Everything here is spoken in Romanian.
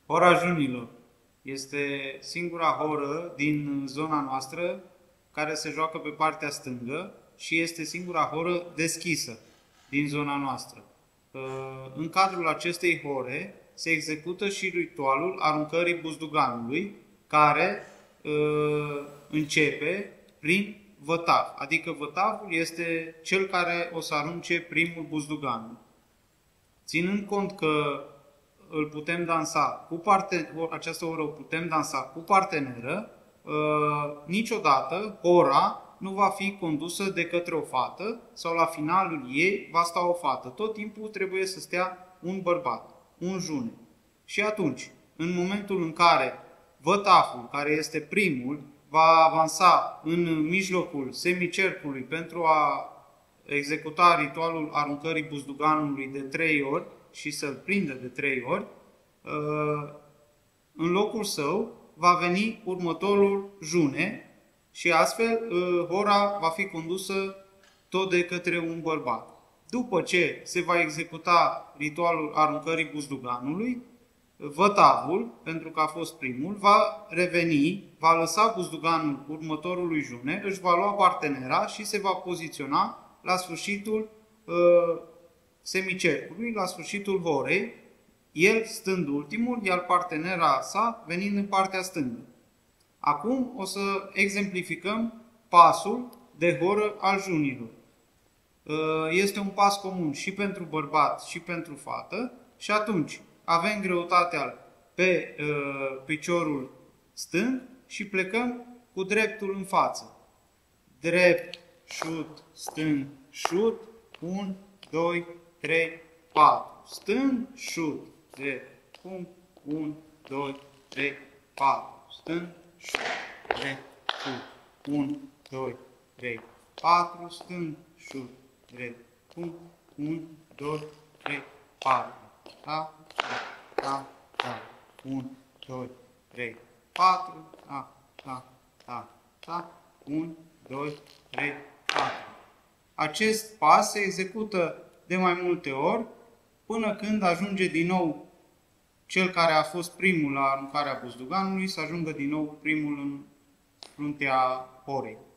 Hora junilor este singura horă din zona noastră care se joacă pe partea stângă și este singura horă deschisă din zona noastră. În cadrul acestei hore se execută și ritualul aruncării buzduganului, care începe prin vătav, adică vătavul este cel care o să arunce primul buzdugan. Ținând cont că îl putem dansa cu această oră o putem dansa cu parteneră, niciodată hora nu va fi condusă de către o fată sau la finalul ei va sta o fată. Tot timpul trebuie să stea un bărbat, un june. Și atunci, în momentul în care vătaful, care este primul, va avansa în mijlocul semicercului pentru a executa ritualul aruncării buzduganului de 3 ori și să-l prindă de 3 ori, în locul său va veni următorul june și astfel hora va fi condusă tot de către un bărbat. După ce se va executa ritualul aruncării buzduganului, vătavul, pentru că a fost primul, va reveni, va lăsa buzduganul următorului june, își va lua partenera și se va poziționa la sfârșitul semicercului, la sfârșitul horei, el stând ultimul, iar partenera sa venind în partea stângă. Acum o să exemplificăm pasul de horă al junilor. Este un pas comun și pentru bărbat și pentru fată și atunci avem greutatea pe piciorul stâng și plecăm cu dreptul în față. Drept, șut, stâng, șut, 1, 2, 3, 4. Stâng, șut, drept, 1, 2, 3, 4. Stâng, șut, drept, șut, 1, 2, 3, 4. Stâng, șut, drept, 1, 2, 3, 4. Da, da, da, 1, 2, 3, 4, da, da, da, da, 1, 2, 3, 4. Acest pas se execută de mai multe ori până când ajunge din nou cel care a fost primul la aruncarea buzduganului să ajungă din nou primul în fruntea horei.